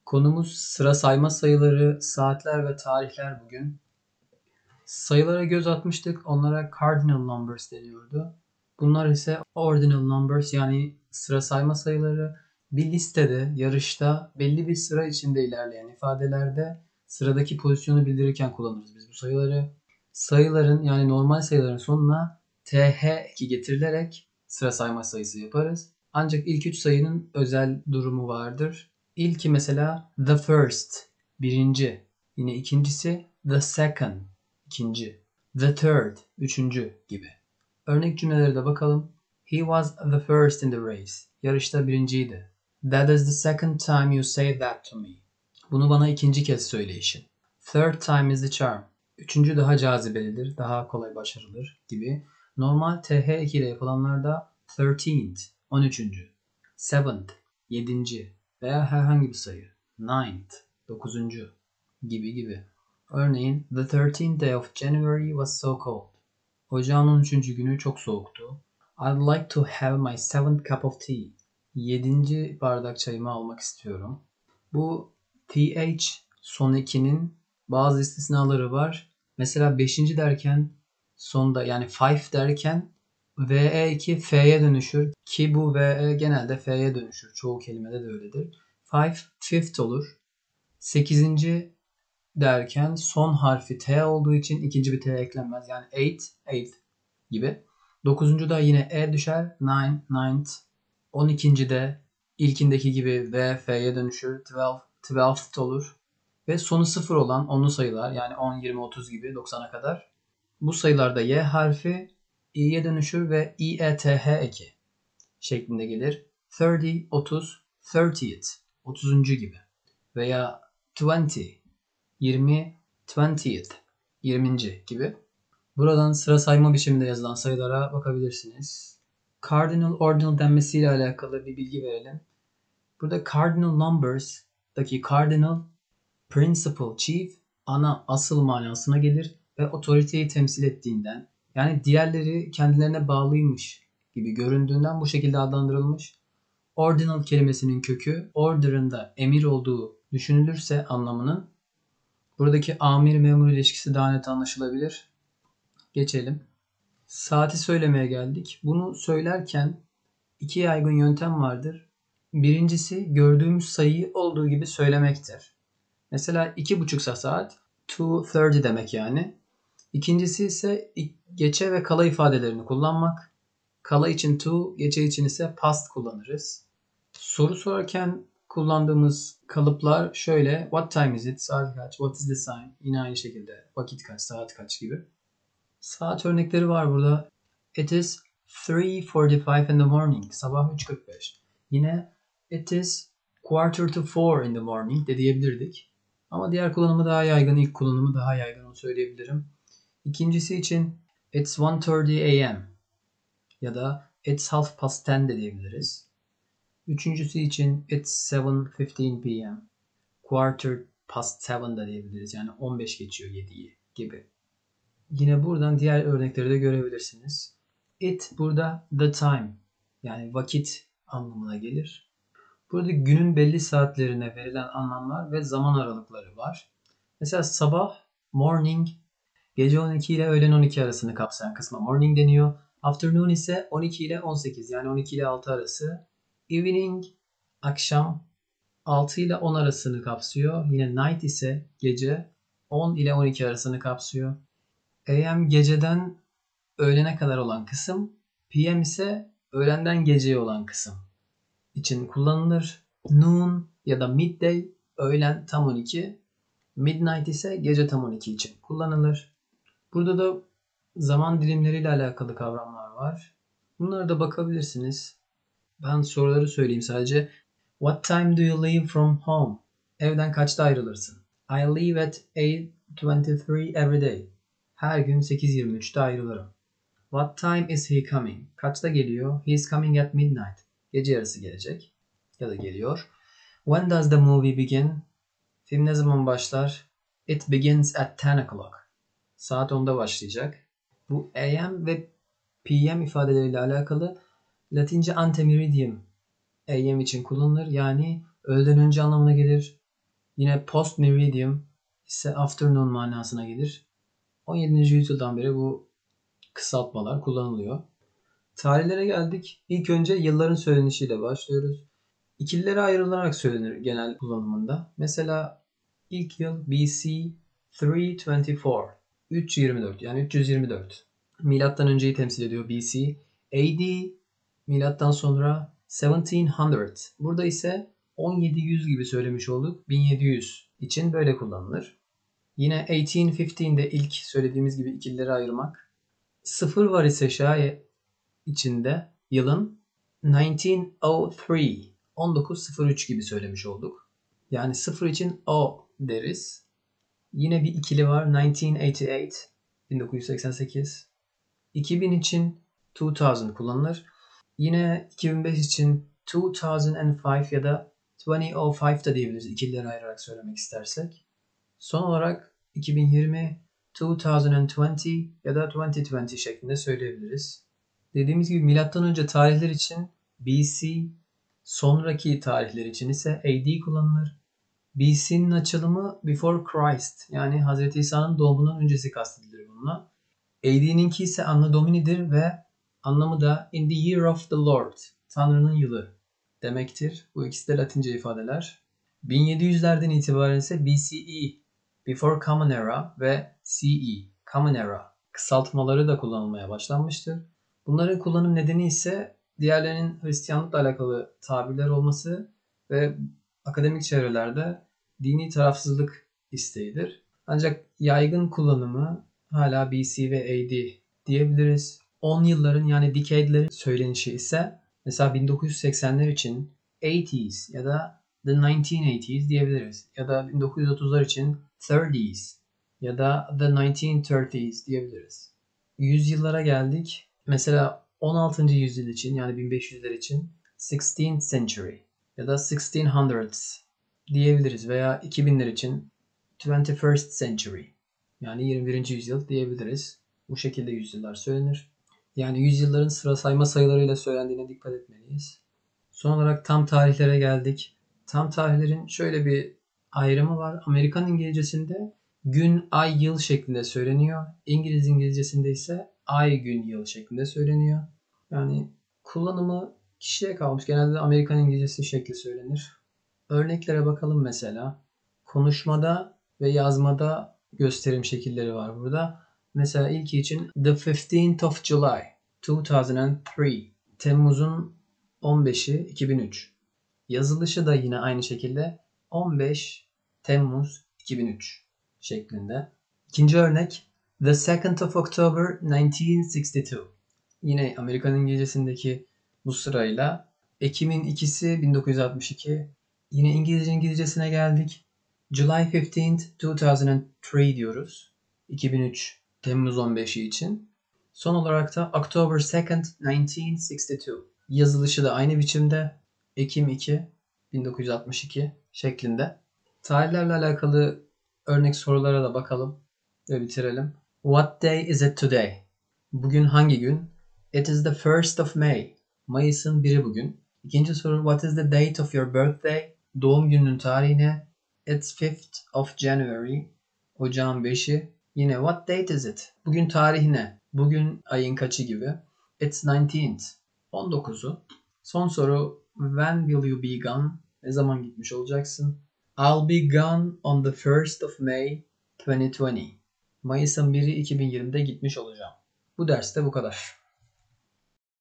Konumuz sıra sayma sayıları, saatler ve tarihler bugün. Sayılara göz atmıştık. Onlara cardinal numbers deniyordu. Bunlar ise ordinal numbers yani sıra sayma sayıları. Bir listede, yarışta belli bir sıra içinde ilerleyen ifadelerde sıradaki pozisyonu bildirirken kullanırız biz bu sayıları. Sayıların yani normal sayıların sonuna th getirilerek sıra sayma sayısı yaparız. Ancak ilk üç sayının özel durumu vardır. İlki mesela the first, birinci. Yine ikincisi the second, ikinci. The third, üçüncü gibi. Örnek cümlelere de bakalım. He was the first in the race. Yarışta birinciydi. That is the second time you say that to me. Bunu bana ikinci kez söyleyişin. Third time is the charm. Üçüncü daha cazibelidir, daha kolay başarılır gibi. Normal th2 ile yapılanlarda 13th, 13. 7th, 7. veya herhangi bir sayı. 9th, 9. gibi. Örneğin, the 13th day of January was so cold. Ocağın 13. günü çok soğuktu. I'd like to have my 7th cup of tea. 7. bardak çayımı almak istiyorum. Bu th son 2'nin bazı istisnaları var. Mesela 5. derken sonda yani 5 derken ve2 f'ye dönüşür ki bu ve genelde f'ye dönüşür. Çoğu kelimede de öyledir. 5 fifth olur. 8. derken son harfi T olduğu için ikinci bir T eklenmez. Yani 8 gibi. 9. da yine E düşer. 9th. 12. de ilkindeki gibi V, F'ye dönüşür. 12th olur. Ve sonu 0 olan onlu sayılar yani 10, 20, 30 gibi 90'a kadar. Bu sayılarda Y harfi İ'ye dönüşür ve İETH eki şeklinde gelir. 30, 30, 30th, 30. gibi. Veya 20, 20th, 20. gibi. Buradan sıra sayma biçiminde yazılan sayılara bakabilirsiniz. Cardinal ordinal denmesiyle alakalı bir bilgi verelim. Burada cardinal numbers'daki cardinal principal chief ana asıl manasına gelir ve otoriteyi temsil ettiğinden yani diğerleri kendilerine bağlıymış gibi göründüğünden bu şekilde adlandırılmış. Ordinal kelimesinin kökü order'ın da emir olduğu düşünülürse anlamının buradaki amir memur ilişkisi daha net anlaşılabilir. Geçelim. Saati söylemeye geldik. Bunu söylerken iki yaygın yöntem vardır. Birincisi gördüğümüz sayıyı olduğu gibi söylemektir. Mesela 2.30'sa saat 2:30 demek yani. İkincisi ise geçe ve kala ifadelerini kullanmak. Kala için to, geçe için ise past kullanırız. Soru sorarken kullandığımız kalıplar şöyle. What time is it? Saat kaç? What is the sign? Yine aynı şekilde vakit kaç, saat kaç gibi. Saat örnekleri var burada. It is 3:45 in the morning. Sabah 3:45. Yine it is 3:45 in the morning de diyebilirdik. Ama diğer kullanımı daha yaygın, ilk kullanımı daha yaygın onu söyleyebilirim. İkincisi için it's 1:30 a.m. ya da it's 10:30 de diyebiliriz. Üçüncüsü için it's 7:15 p.m. 7:15 da diyebiliriz. Yani 15 geçiyor 7'yi gibi. Yine buradan diğer örnekleri de görebilirsiniz. It burada the time yani vakit anlamına gelir. Burada günün belli saatlerine verilen anlamlar ve zaman aralıkları var. Mesela sabah morning gece 12 ile öğlen 12 arasını kapsayan kısma morning deniyor. Afternoon ise 12 ile 18 yani 12 ile 6 arası. Evening akşam 6 ile 10 arasını kapsıyor. Yine night ise gece 10 ile 12 arasını kapsıyor. AM geceden öğlene kadar olan kısım, PM ise öğlenden geceye olan kısım için kullanılır. Noon ya da midday öğlen tam 12, midnight ise gece tam 12 için kullanılır. Burada da zaman dilimleriyle alakalı kavramlar var. Bunlara da bakabilirsiniz. Ben soruları söyleyeyim sadece. What time do you leave from home? Evden kaçta ayrılırsın? I leave at 8:23 every day. Her gün 8:23'te ayrılırım. What time is he coming? Kaçta geliyor? He is coming at midnight. Gece yarısı gelecek. Ya da geliyor. When does the movie begin? Film ne zaman başlar? It begins at 10 o'clock. Saat 10'da başlayacak. Bu AM ve PM ifadeleriyle alakalı Latince antemeridium AM için kullanılır. Yani öğleden önce anlamına gelir. Yine post meridium ise afternoon manasına gelir. 17. yüzyıldan beri bu kısaltmalar kullanılıyor. Tarihlere geldik. İlk önce yılların söylenişiyle başlıyoruz. İkililere ayrılarak söylenir genel kullanımında. Mesela ilk yıl BC 324. 324 yani 324. Milattan önceyi temsil ediyor BC. AD milattan sonra 1700. Burada ise 1700 gibi söylemiş olduk. 1700 için böyle kullanılır. Yine 1815'de ilk söylediğimiz gibi ikililere ayırmak. Sıfır var ise şayet içinde yılın 1903 1903 gibi söylemiş olduk. Yani sıfır için O deriz. Yine bir ikili var 1988 1988. 2000 için 2000 kullanılır. Yine 2005 için 2005 ya da 2005 da diyebiliriz ikililere ayırarak söylemek istersek. Son olarak 2020, 2020 ya da 2020 şeklinde söyleyebiliriz. Dediğimiz gibi milattan önce tarihler için BC, sonraki tarihler için ise AD kullanılır. BC'nin açılımı Before Christ yani Hz. İsa'nın doğumundan öncesi kastedilir bununla. AD'ninki ise Anno Domini'dir ve anlamı da In the Year of the Lord, Tanrı'nın yılı demektir. Bu ikisi de Latince ifadeler. 1700'lerden itibaren ise BCE, Before Common Era ve CE, Common Era kısaltmaları da kullanılmaya başlanmıştır. Bunların kullanım nedeni ise diğerlerinin Hristiyanlıkla alakalı tabirler olması ve akademik çevrelerde dini tarafsızlık isteğidir. Ancak yaygın kullanımı hala BC ve AD diyebiliriz. 10 yılların yani decade'lerin söylenişi ise mesela 1980'ler için 80s ya da the 1980s diyebiliriz. Ya da 1930'lar için 30s ya da the 1930s diyebiliriz. Yüzyıllara geldik. Mesela 16. yüzyıl için yani 1500'ler için 16th century ya da 1600s diyebiliriz veya 2000'ler için 21st century yani 21. yüzyıl diyebiliriz. Bu şekilde yüzyıllar söylenir. Yani yüzyılların sıra sayma sayılarıyla söylendiğine dikkat etmeliyiz. Son olarak tam tarihlere geldik. Tam tarihlerin şöyle bir ayrımı var. Amerikan İngilizcesinde gün, ay, yıl şeklinde söyleniyor. İngiliz İngilizcesinde ise ay, gün, yıl şeklinde söyleniyor. Yani kullanımı kişiye kalmış. Genelde Amerikan İngilizcesi şekli söylenir. Örneklere bakalım mesela. Konuşmada ve yazmada gösterim şekilleri var burada. Mesela ilki için The 15th of July 2003 Temmuz'un 15'i 2003. Yazılışı da yine aynı şekilde 15 Temmuz 2003 şeklinde. İkinci örnek The 2nd of October 1962. Yine Amerikan İngilizcesindeki bu sırayla Ekim'in 2'si 1962. Yine İngilizcesine geldik. July 15th 2003 diyoruz. 2003 Temmuz 15'i için. Son olarak da October 2nd 1962. Yazılışı da aynı biçimde Ekim 2 1962 şeklinde. Tarihlerle alakalı örnek sorulara da bakalım ve bitirelim. What day is it today? Bugün hangi gün? It is the 1st of May. Mayıs'ın 1'i bugün. İkinci soru What is the date of your birthday? Doğum gününün tarihine. It's 5th of January. Ocağın 5'i. Yine what date is it? Bugün tarihi ne? Bugün ayın kaçı gibi? It's 19th. 19'u. Son soru When will you be gone? Ne zaman gitmiş olacaksın? I'll be gone on the 1st of May 2020. Mayıs'ın 1'i 2020'de gitmiş olacağım. Bu derste bu kadar.